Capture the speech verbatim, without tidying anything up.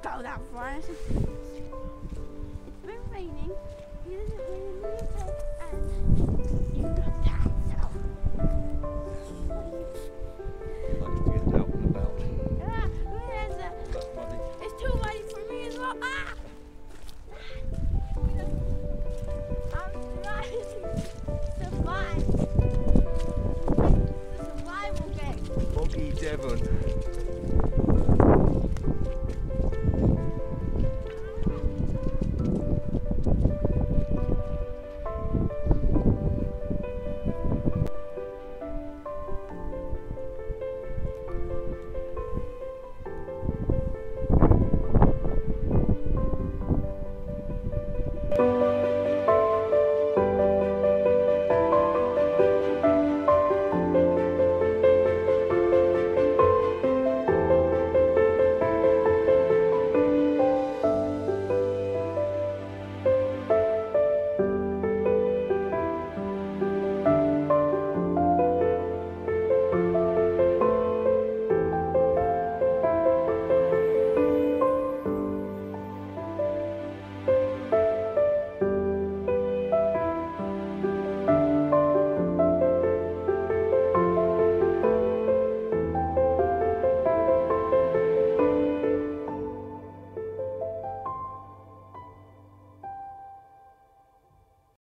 go that far. It's been raining. He doesn't really need it, and you know that, so. I need to get out and about. Yeah, there's a, That's muddy. it's too muddy for me as well. Ah! I'm trying to survive. It's a survival game. Boggy Devon.